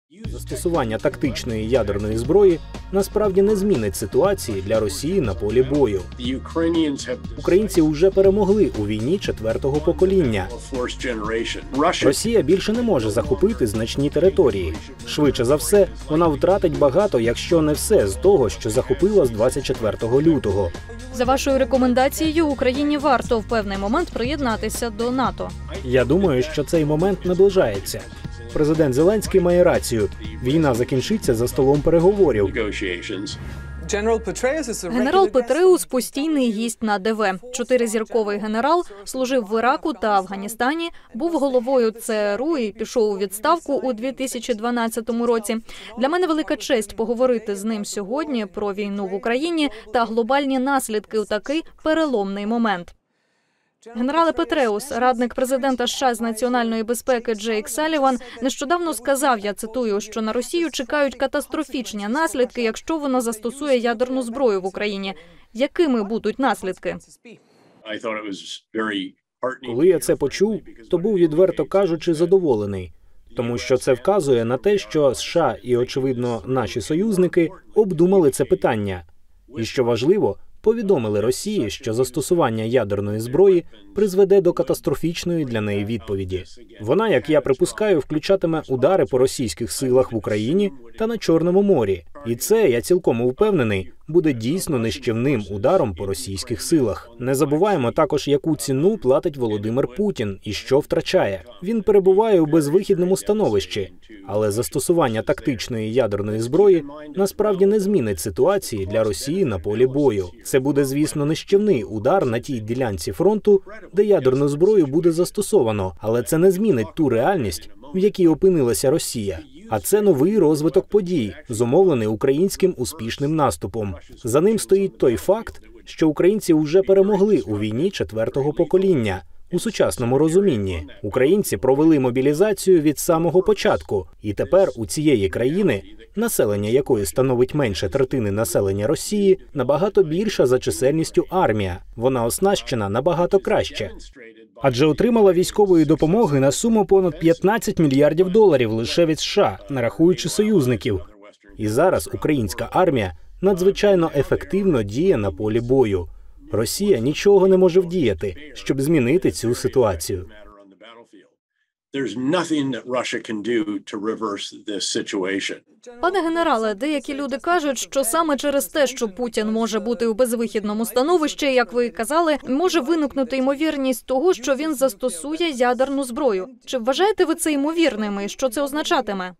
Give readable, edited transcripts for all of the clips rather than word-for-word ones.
Застосування тактичної ядерної зброї насправді не змінить ситуації для Росії на полі бою. Українці вже перемогли у війні четвертого покоління. Росія більше не може захопити значні території. Швидше за все, вона втратить багато, якщо не все, з того, що захопила з 24 лютого. За вашою рекомендацією, Україні варто в певний момент приєднатися до НАТО. Я думаю, що цей момент наближається. Президент Зеленський має рацію. Війна закінчиться за столом переговорів. Генерал Петреус – постійний гість на ДВ. 4-зірковий генерал, служив в Іраку та Афганістані, був головою ЦРУ і пішов у відставку у 2012 році. Для мене велика честь поговорити з ним сьогодні про війну в Україні та глобальні наслідки у такий переломний момент. Генерале Петреус, радник президента США з національної безпеки Джейк Салліван, нещодавно сказав, я цитую, що на Росію чекають катастрофічні наслідки, якщо вона застосує ядерну зброю в Україні. Якими будуть наслідки? Коли я це почув, то був, відверто кажучи, задоволений. Тому що це вказує на те, що США і, очевидно, наші союзники обдумали це питання. І, що важливо, повідомили Росії, що застосування ядерної зброї призведе до катастрофічної для неї відповіді. Вона, як я припускаю, включатиме удари по російських силах в Україні та на Чорному морі. І це, я цілком упевнений, буде дійсно нищівним ударом по російських силах. Не забуваємо також, яку ціну платить Володимир Путін і що втрачає. Він перебуває у безвихідному становищі. Але застосування тактичної ядерної зброї насправді не змінить ситуації для Росії на полі бою. Це буде, звісно, нищівний удар на тій ділянці фронту, де ядерну зброю буде застосовано, але це не змінить ту реальність, в якій опинилася Росія. А це новий розвиток подій, зумовлений українським успішним наступом. За ним стоїть той факт, що українці вже перемогли у війні четвертого покоління. У сучасному розумінні українці провели мобілізацію від самого початку, і тепер у цієї країни, населення якої становить менше третини населення Росії, набагато більша за чисельністю армія. Вона оснащена набагато краще. Адже отримала військової допомоги на суму понад 15 мільярдів доларів лише від США, не рахуючи союзників. І зараз українська армія надзвичайно ефективно діє на полі бою. Росія нічого не може вдіяти, щоб змінити цю ситуацію. Пане генерале, деякі люди кажуть, що саме через те, що Путін може бути у безвихідному становищі, як ви казали, може виникнути ймовірність того, що він застосує ядерну зброю. Чи вважаєте ви це ймовірним і що це означатиме?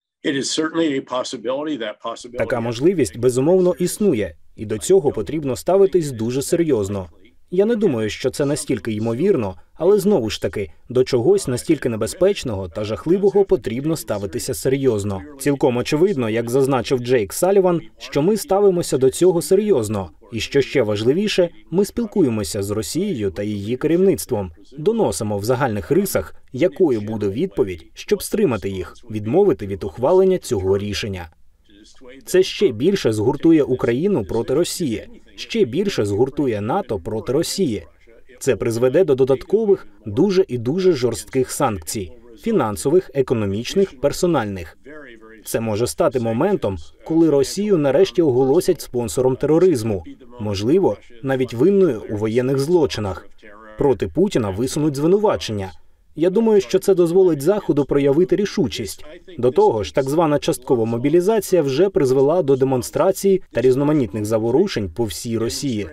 Така можливість, безумовно, існує. І до цього потрібно ставитись дуже серйозно. Я не думаю, що це настільки ймовірно, але знову ж таки, до чогось настільки небезпечного та жахливого потрібно ставитися серйозно. Цілком очевидно, як зазначив Джейк Салліван, що ми ставимося до цього серйозно. І що ще важливіше, ми спілкуємося з Росією та її керівництвом. Доносимо в загальних рисах, якою буде відповідь, щоб стримати їх, відмовити від ухвалення цього рішення. Це ще більше згуртує Україну проти Росії, ще більше згуртує НАТО проти Росії. Це призведе до додаткових, дуже і дуже жорстких санкцій – фінансових, економічних, персональних. Це може стати моментом, коли Росію нарешті оголосять спонсором тероризму, можливо, навіть винною у воєнних злочинах. Проти Путіна висунуть звинувачення. Я думаю, що це дозволить Заходу проявити рішучість. До того ж, так звана часткова мобілізація вже призвела до демонстрацій та різноманітних заворушень по всій Росії.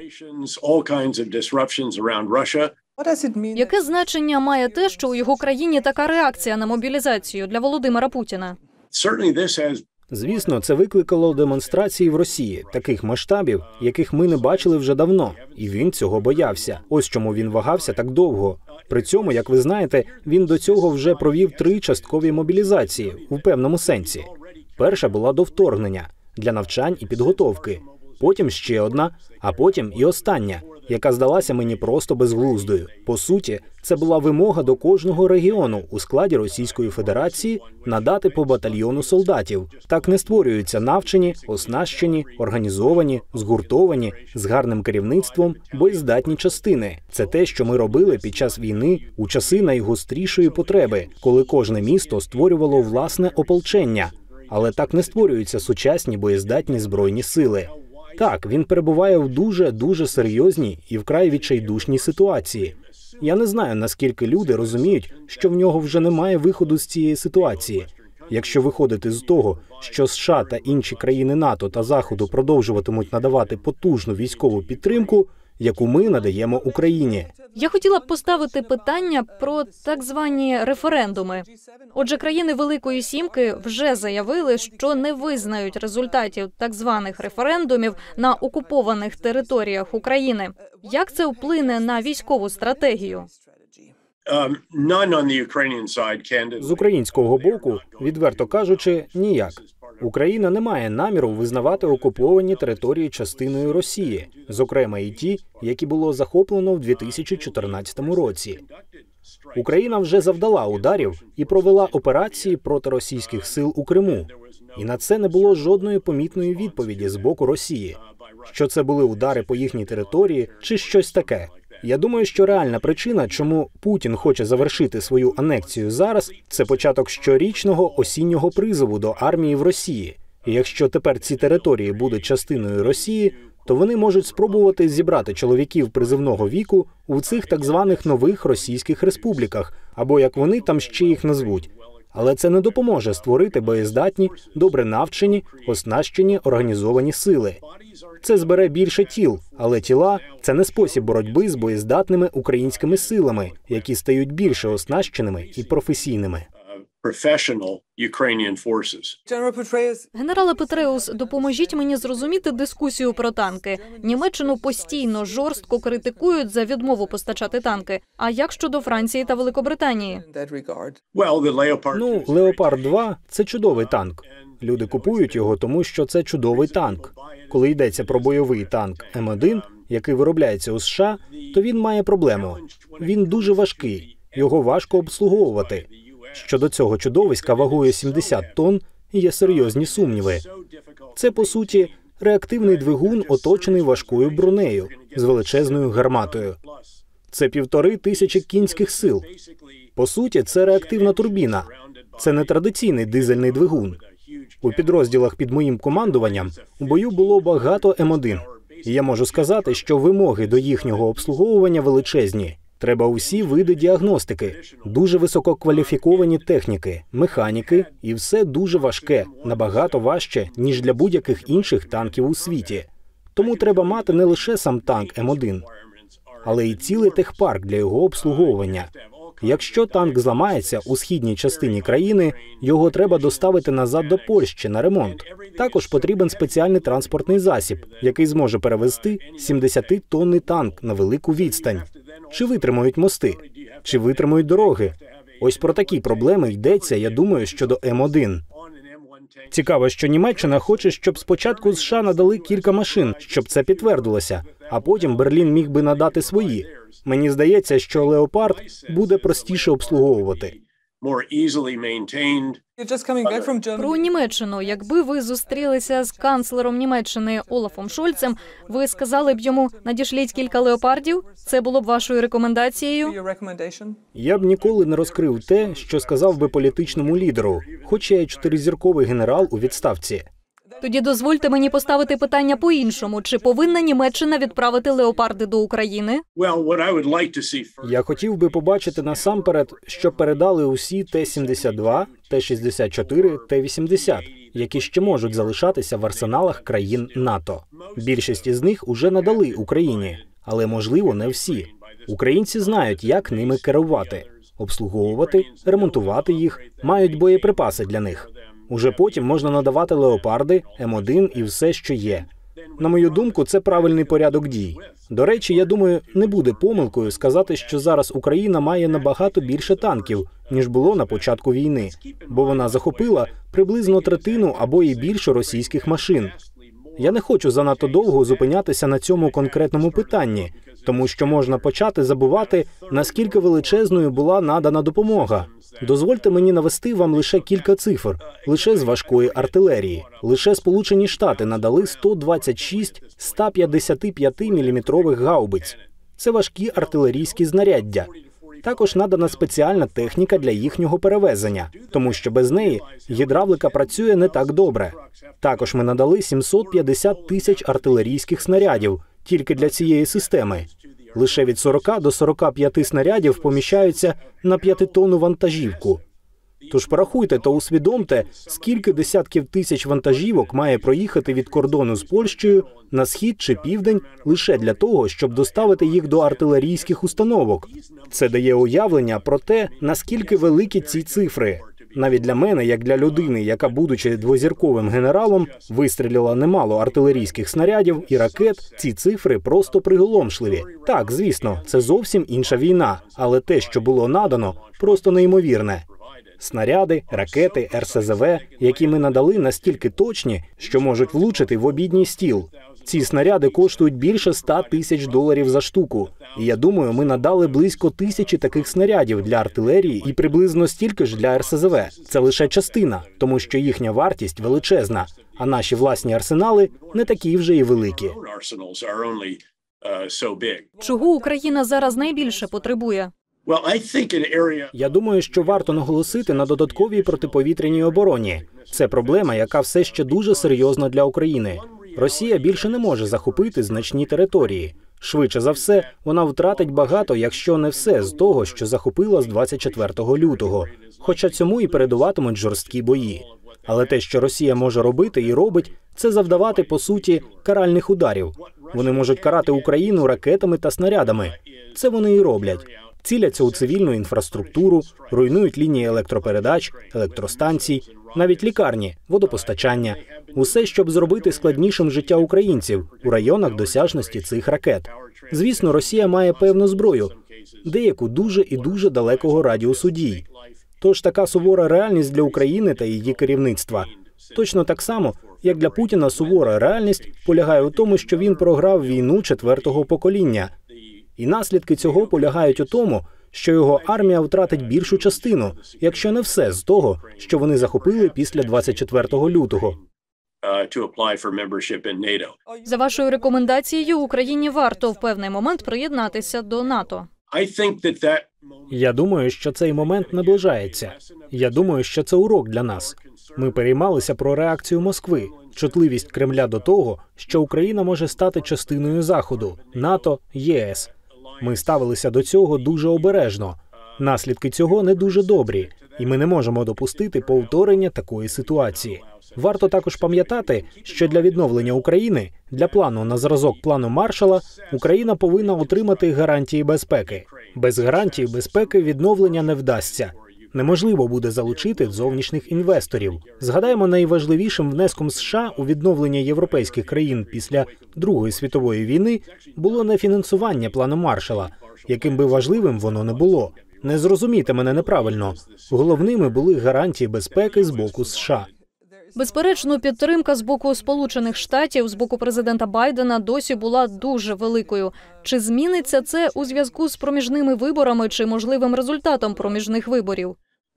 Яке значення має те, що у його країні така реакція на мобілізацію для Володимира Путіна? Звісно, це викликало демонстрації в Росії, таких масштабів, яких ми не бачили вже давно. І він цього боявся. Ось чому він вагався так довго. При цьому, як ви знаєте, він до цього вже провів 3 часткові мобілізації, у певному сенсі. Перша була до вторгнення, для навчань і підготовки. Потім ще одна, а потім і остання, яка здалася мені просто безглуздою. По суті, це була вимога до кожного регіону у складі Російської Федерації надати по батальйону солдатів. Так не створюються навчені, оснащені, організовані, згуртовані, з гарним керівництвом, боєздатні частини. Це те, що ми робили під час війни у часи найгострішої потреби, коли кожне місто створювало власне ополчення. Але так не створюються сучасні боєздатні збройні сили. Так, він перебуває в дуже серйозній і вкрай відчайдушній ситуації. Я не знаю, наскільки люди розуміють, що в нього вже немає виходу з цієї ситуації. Якщо виходити з того, що США та інші країни НАТО та Заходу продовжуватимуть надавати потужну військову підтримку, яку ми надаємо Україні. Я хотіла б поставити питання про так звані референдуми. Отже, країни Великої Сімки вже заявили, що не визнають результатів так званих референдумів на окупованих територіях України. Як це вплине на військову стратегію? З українського боку, відверто кажучи, ніяк. Україна не має наміру визнавати окуповані території частиною Росії, зокрема і ті, які було захоплено в 2014 році. Україна вже завдала ударів і провела операції проти російських сил у Криму. І на це не було жодної помітної відповіді з боку Росії. Що це були удари по їхній території чи щось таке. Я думаю, що реальна причина, чому Путін хоче завершити свою анексію зараз, це початок щорічного осіннього призову до армії в Росії. І якщо тепер ці території будуть частиною Росії, то вони можуть спробувати зібрати чоловіків призивного віку у цих так званих нових російських республіках, або як вони там ще їх назвуть. Але це не допоможе створити боєздатні, добре навчені, оснащені, організовані сили. Це збере більше тіл, але тіла – це не спосіб боротьби з боєздатними українськими силами, які стають більше оснащеними і професійними. Генерале Петреус, допоможіть мені зрозуміти дискусію про танки. Німеччину постійно жорстко критикують за відмову постачати танки. А як щодо Франції та Великобританії? Леопард-2 – це чудовий танк. Люди купують його, тому що це чудовий танк. Коли йдеться про бойовий танк М1, який виробляється у США, то він має проблему. Він дуже важкий, його важко обслуговувати. Щодо цього чудовиська вагою 70 тонн є серйозні сумніви. Це, по суті, реактивний двигун, оточений важкою бронею з величезною гарматою. Це 1500 кінських сил. По суті, це реактивна турбіна. Це не традиційний дизельний двигун. У підрозділах під моїм командуванням у бою було багато М1. І я можу сказати, що вимоги до їхнього обслуговування величезні. Треба усі види діагностики, дуже висококваліфіковані техніки, механіки, і все дуже важке, набагато важче, ніж для будь-яких інших танків у світі. Тому треба мати не лише сам танк М1, але й цілий техпарк для його обслуговування. Якщо танк зламається у східній частині країни, його треба доставити назад до Польщі на ремонт. Також потрібен спеціальний транспортний засіб, який зможе перевезти 70-тонний танк на велику відстань. Чи витримають мости? Чи витримають дороги? Ось про такі проблеми йдеться, я думаю, щодо М1. Цікаво, що Німеччина хоче, щоб спочатку США надали кілька машин, щоб це підтвердилося, а потім Берлін міг би надати свої. Мені здається, що «Леопард» буде простіше обслуговувати. Про Німеччину. Якби ви зустрілися з канцлером Німеччини Олафом Шольцем, ви сказали б йому, надішліть кілька «Леопардів»? Це було б вашою рекомендацією? Я б ніколи не розкрив те, що сказав би політичному лідеру, хоч я 4-зірковий генерал у відставці. Тоді дозвольте мені поставити питання по-іншому. Чи повинна Німеччина відправити «Леопарди» до України? Я хотів би побачити насамперед, щоб передали усі Т-72, Т-64, Т-80, які ще можуть залишатися в арсеналах країн НАТО. Більшість із них уже надали Україні, але, можливо, не всі. Українці знають, як ними керувати, обслуговувати, ремонтувати їх, мають боєприпаси для них. Уже потім можна надавати «Леопарди», М1 і все, що є. На мою думку, це правильний порядок дій. До речі, я думаю, не буде помилкою сказати, що зараз Україна має набагато більше танків, ніж було на початку війни, бо вона захопила приблизно третину або і більше російських машин. Я не хочу занадто довго зупинятися на цьому конкретному питанні, тому що можна почати забувати, наскільки величезною була надана допомога. Дозвольте мені навести вам лише кілька цифр. Лише з важкої артилерії. Лише Сполучені Штати надали 126 155-мм гаубиць. Це важкі артилерійські знаряддя. Також надана спеціальна техніка для їхнього перевезення, тому що без неї гідравлика працює не так добре. Також ми надали 750 тисяч артилерійських снарядів тільки для цієї системи. Лише від 40 до 45 снарядів поміщаються на 5-тонну вантажівку. Тож порахуйте та усвідомте, скільки десятків тисяч вантажівок має проїхати від кордону з Польщею на схід чи південь лише для того, щоб доставити їх до артилерійських установок. Це дає уявлення про те, наскільки великі ці цифри. Навіть для мене, як для людини, яка, будучи двозірковим генералом, вистрілила немало артилерійських снарядів і ракет, ці цифри просто приголомшливі. Так, звісно, це зовсім інша війна, але те, що було надано, просто неймовірне. Снаряди, ракети, РСЗВ, які ми надали, настільки точні, що можуть влучити в обідній стіл. Ці снаряди коштують більше $100 тисяч за штуку. І я думаю, ми надали близько 1000 таких снарядів для артилерії і приблизно стільки ж для РСЗВ. Це лише частина, тому що їхня вартість величезна, а наші власні арсенали не такі вже і великі. Чого Україна зараз найбільше потребує? Я думаю, що варто наголосити на додатковій протиповітряній обороні. Це проблема, яка все ще дуже серйозна для України. Росія більше не може захопити значні території. Швидше за все, вона втратить багато, якщо не все, з того, що захопила з 24 лютого. Хоча цьому і передуватимуть жорсткі бої. Але те, що Росія може робити і робить, це завдавати, по суті, каральних ударів. Вони можуть карати Україну ракетами та снарядами. Це вони і роблять. Ціляться у цивільну інфраструктуру, руйнують лінії електропередач, електростанцій, навіть лікарні, водопостачання. Усе, щоб зробити складнішим життя українців у районах досяжності цих ракет. Звісно, Росія має певну зброю, деяку дуже і дуже далекого радіусу дій. Тож така сувора реальність для України та її керівництва. Точно так само, як для Путіна сувора реальність полягає у тому, що він програв війну 4-го покоління. І наслідки цього полягають у тому, що його армія втратить більшу частину, якщо не все з того, що вони захопили після 24 лютого. За вашою рекомендацією, Україні варто в певний момент приєднатися до НАТО. Я думаю, що цей момент наближається. Я думаю, що це урок для нас. Ми переймалися про реакцію Москви, чутливість Кремля до того, що Україна може стати частиною Заходу, НАТО, ЄС. Ми ставилися до цього дуже обережно. Наслідки цього не дуже добрі, і ми не можемо допустити повторення такої ситуації. Варто також пам'ятати, що для відновлення України, для плану на зразок плану Маршалла, Україна повинна отримати гарантії безпеки. Без гарантій безпеки відновлення не вдасться. Неможливо буде залучити зовнішніх інвесторів. Згадаємо, найважливішим внеском США у відновлення європейських країн після Другої світової війни було не фінансування плану Маршалла, яким би важливим воно не було. Не зрозумійте мене неправильно. Головними були гарантії безпеки з боку США. Безперечно, підтримка з боку Сполучених Штатів, з боку президента Байдена досі була дуже великою. Чи зміниться це у зв'язку з проміжними виборами чи можливим результатом проміжних виборів?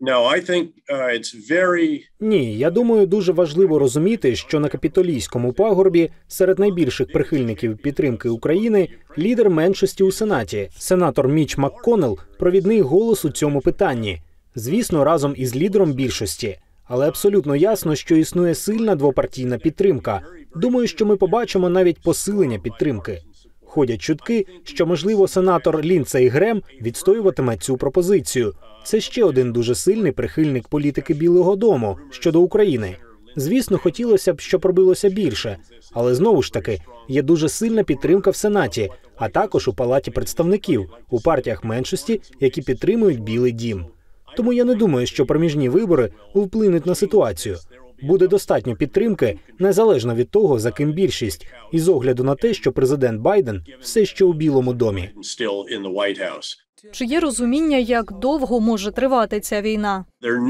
Ні, я думаю, дуже важливо розуміти, що на Капітолійському пагорбі серед найбільших прихильників підтримки України лідер меншості у Сенаті, сенатор Міч МакКоннелл, провідний голос у цьому питанні. Звісно, разом із лідером більшості. Але абсолютно ясно, що існує сильна двопартійна підтримка. Думаю, що ми побачимо навіть посилення підтримки. Ходять чутки, що, можливо, сенатор Ліндсей Грем відстоюватиме цю пропозицію. Це ще один дуже сильний прихильник політики Білого дому щодо України. Звісно, хотілося б, щоб робилося більше. Але знову ж таки, є дуже сильна підтримка в Сенаті, а також у Палаті представників, у партіях меншості, які підтримують Білий дім. Тому я не думаю, що проміжні вибори вплинуть на ситуацію. Буде достатньо підтримки, незалежно від того, за ким більшість, і з огляду на те, що президент Байден все ще у Білому домі. Чи є розуміння, як довго може тривати ця війна?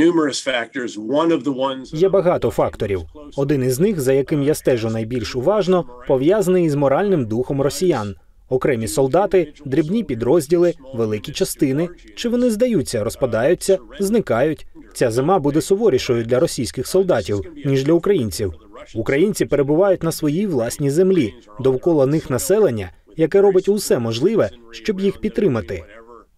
Є багато факторів. Один із них, за яким я стежу найбільш уважно, пов'язаний із моральним духом росіян. Окремі солдати, дрібні підрозділи, великі частини. Чи вони здаються, розпадаються, зникають? Ця зима буде суворішою для російських солдатів, ніж для українців. Українці перебувають на своїй власній землі, довкола них населення, яке робить усе можливе, щоб їх підтримати.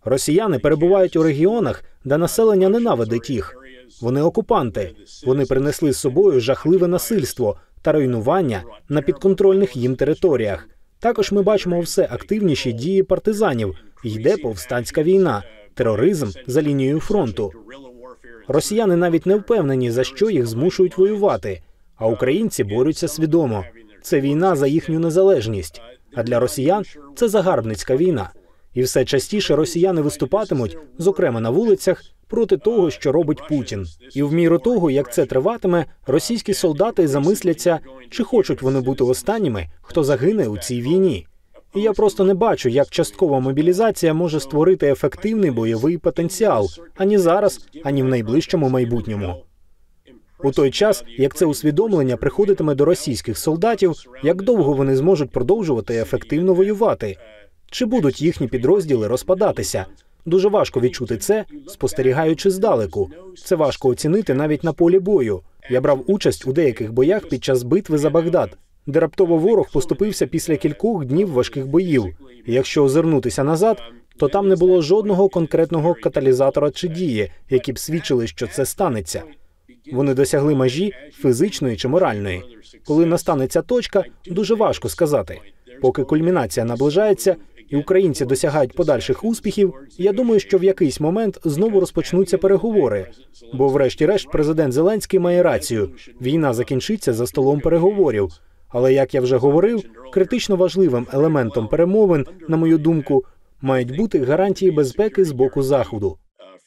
Росіяни перебувають у регіонах, де населення ненавидить їх. Вони окупанти. Вони принесли з собою жахливе насильство та руйнування на підконтрольних їм територіях. Також ми бачимо все активніші дії партизанів. Йде повстанська війна, тероризм за лінією фронту. Росіяни навіть не впевнені, за що їх змушують воювати. А українці борються свідомо. Це війна за їхню незалежність. А для росіян це загарбницька війна. І все частіше росіяни виступатимуть, зокрема на вулицях, проти того, що робить Путін. І в міру того, як це триватиме, російські солдати замисляться, чи хочуть вони бути останніми, хто загине у цій війні. І я просто не бачу, як часткова мобілізація може створити ефективний бойовий потенціал ані зараз, ані в найближчому майбутньому. У той час, як це усвідомлення приходитиме до російських солдатів, як довго вони зможуть продовжувати ефективно воювати? Чи будуть їхні підрозділи розпадатися? Дуже важко відчути це, спостерігаючи здалеку. Це важко оцінити навіть на полі бою. Я брав участь у деяких боях під час битви за Багдад, де раптово ворог поступився після кількох днів важких боїв. І якщо озирнутися назад, то там не було жодного конкретного каталізатора чи дії, які б свідчили, що це станеться. Вони досягли межі фізичної чи моральної. Коли настане ця точка, дуже важко сказати. Поки кульмінація наближається, і українці досягають подальших успіхів, я думаю, що в якийсь момент знову розпочнуться переговори. Бо врешті-решт президент Зеленський має рацію. Війна закінчиться за столом переговорів. Але, як я вже говорив, критично важливим елементом перемовин, на мою думку, мають бути гарантії безпеки з боку Заходу.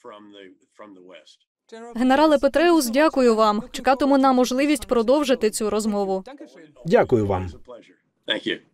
Генерале Петреус, дякую вам. Чекатиму на можливість продовжити цю розмову. Дякую вам. Thank you.